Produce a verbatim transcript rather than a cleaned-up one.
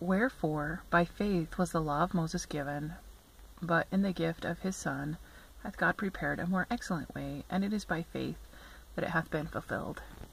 Wherefore by faith was the law of Moses given, but in the gift of his Son hath God prepared a more excellent way, and it is by faith that it hath been fulfilled.